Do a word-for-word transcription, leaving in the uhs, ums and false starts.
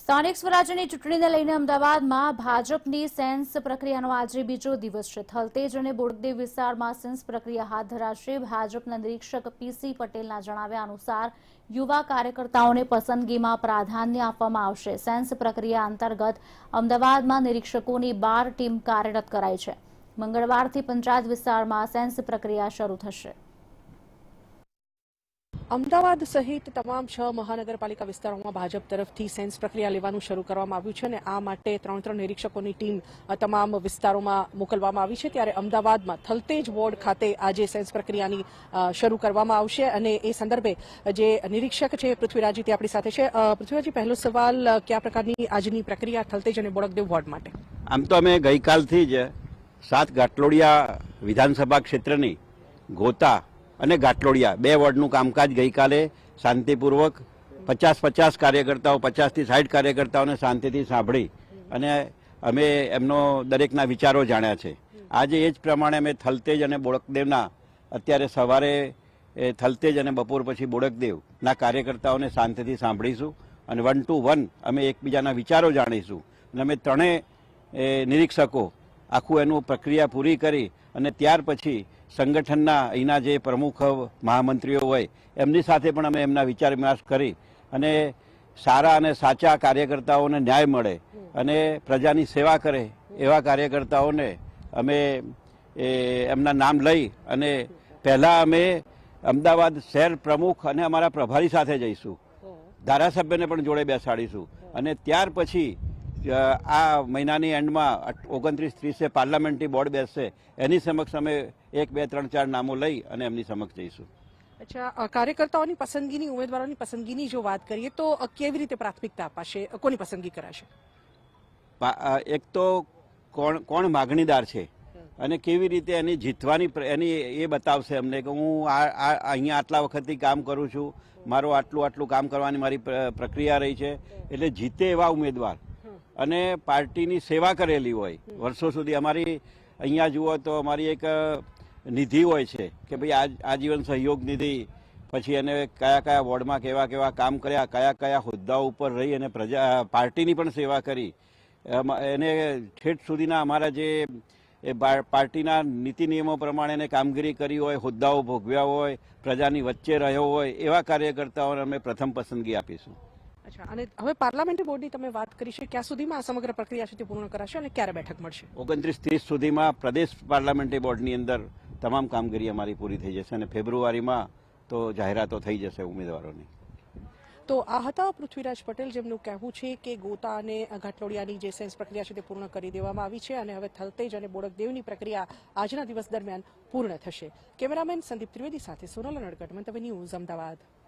સ્થાનિક સ્વરાજ્યની ચૂંટણીને લઈને અમદાવાદમાં ભાજપની સેન્સ પ્રક્રિયાનો આજે બીજો દિવસ છે। થલતેજ અને બોડકદેવ વિસ્તારમાં સેન્સ પ્રક્રિયા હાથ ધરાશે। ભાજપના નિરીક્ષક પીસી પટેલના જણાવ્યા અનુસાર યુવા કાર્યકર્તાઓને પસંદગીમાં પ્રાધાન્ય આપવામાં આવશે। સેન્સ પ્રક્રિયા અંતર્ગત અમદાવાદમાં નિરીક્ષકોની બાર ટીમ કાર્યરત કરાઈ છે। મંગળવારથી પંચાયત વિસ્તારમાં સેન્સ પ્રક્રિયા શરૂ થશે। અમદાવાદ સહિત તમામ છ મહાનગરપાલિકા વિસ્તારોમાં ભાજપ તરફથી સેન્સ પ્રક્રિયા લેવાનું શરૂ કરવામાં આવ્યું છે અને આ માટે ત્રણ ત્રણ નિરીક્ષકોની ટીમ તમામ વિસ્તારોમાં મોકલવામાં આવી છે। ત્યારે અમદાવાદમાં થલતેજ વોર્ડ ખાતે આજે સેન્સ પ્રક્રિયાની શરૂ કરવામાં આવશે અને એ સંદર્ભે જે નિરીક્ષક છે પૃથ્વીરાજી તે આપણી સાથે છે। પૃથ્વીરાજી, પહેલો સવાલ, કયા પ્રકારની આજની પ્રક્રિયા થલતેજ અને બોડકદેવ વોર્ડ માટે? આમ તો અમે ગઈકાલથી જ સાત ગાટલોડિયા વિધાનસભા ક્ષેત્રની ગોતા અને ગાટલોડિયા બે વોર્ડનું કામકાજ ગઈકાલે શાંતિપૂર્વક પચાસ પચાસ કાર્યકર્તાઓ પચાસથી સાઠ કાર્યકર્તાઓને શાંતિથી સાંભળી અને અમે એમનો દરેકના વિચારો જાણ્યા છે। આજે એ જ પ્રમાણે અમે થલતેજ અને બોડકદેવના અત્યારે સવારે થલતેજ અને બપોર પછી બોડકદેવના કાર્યકર્તાઓને શાંતિથી સાંભળીશું અને વન ટુ વન અમે એકબીજાના વિચારો જાણીશું અને અમે ત્રણેય નિરીક્ષકો આખું એનું પ્રક્રિયા પૂરી કરી અને ત્યાર પછી સંગઠનના અહીંના જે પ્રમુખ મહામંત્રીઓ હોય એમની સાથે પણ અમે એમના વિચાર વિમર્શ કરી અને સારા અને સાચા કાર્યકર્તાઓને ન્યાય મળે અને પ્રજાની સેવા કરે એવા કાર્યકર્તાઓને અમે એમના નામ લઈ અને પહેલાં અમે અમદાવાદ શહેર પ્રમુખ અને અમારા પ્રભારી સાથે જઈશું, ધારાસભ્યને પણ જોડે બેસાડીશું અને ત્યાર પછી આ મહિનાની એન્ડમાં ઓગણત્રીસ ત્રીસે પાર્લામેન્ટરી બોર્ડ બેસશે એની સમક્ષ અમે એક બે ત્રણ ચાર નામો લઈ અને એમની સમક્ષ જઈશું। અચ્છા, કાર્યકર્તાઓની પસંદગીની, ઉમેદવારોની પસંદગીની જો વાત કરીએ તો કેવી રીતે પ્રાથમિકતા અપાશે, કોની પસંદગી કરાશે? એક તો કોણ કોણ માગણીદાર છે અને કેવી રીતે એની જીતવાની એની એ બતાવશે અમને કે હું આ અહીંયા આટલા વખતથી કામ કરું છું, મારું આટલું આટલું કામ કરવાની મારી પ્રક્રિયા રહી છે, એટલે જીતે એવા ઉમેદવાર અને પાર્ટીની સેવા કરેલી હોય વર્ષો સુધી। અમારી અહીંયા જુઓ તો અમારી એક નિધિ હોય છે કે ભાઈ આજીવન સહયોગ નિધિ, પછી એને કયા કયા વોર્ડમાં કેવા કેવા કામ કર્યા, કયા કયા હોદ્દાઓ ઉપર રહી અને પ્રજા પાર્ટીની પણ સેવા કરી, એને ઠેઠ સુધીના અમારા જે પાર્ટીના નીતિ નિયમો પ્રમાણે એને કામગીરી કરી હોય, હોદ્દાઓ ભોગવ્યા હોય, પ્રજાની વચ્ચે રહ્યો હોય એવા કાર્યકર્તાઓને અમે પ્રથમ પસંદગી આપીશું। અચ્છા, અને હવે પાર્લામેન્ટરી બોર્ડની તમે વાત કરી છે, ક્યાં સુધીમાં આ સમગ્ર પ્રક્રિયા છે તે પૂર્ણ કરાશે અને ક્યારે બેઠક મળશે? ઓગણત્રીસ ત્રીસ સુધીમાં પ્રદેશ પાર્લામેન્ટરી બોર્ડની અંદર તમામ કામગીરી અમારી પૂરી થઈ જશે અને ફેબ્રુઆરીમાં તો જાહેરાતો થઈ જશે ઉમેદવારોની। તો આ હતા પૃથ્વીરાજ પટેલ, જેમનું કહેવું છે કે ગોતા અને ઘાટલોડિયાની જે સેન્સ પ્રક્રિયા છે તે પૂર્ણ કરી દેવામાં આવી છે અને હવે થલતેજ અને બોડકદેવની પ્રક્રિયા આજના દિવસ દરમિયાન પૂર્ણ થશે। કેમેરામેન સંદીપ ત્રિવેદી સાથે સોનલ નડકટ, મંતવ્ય ન્યૂઝ, અમદાવાદ।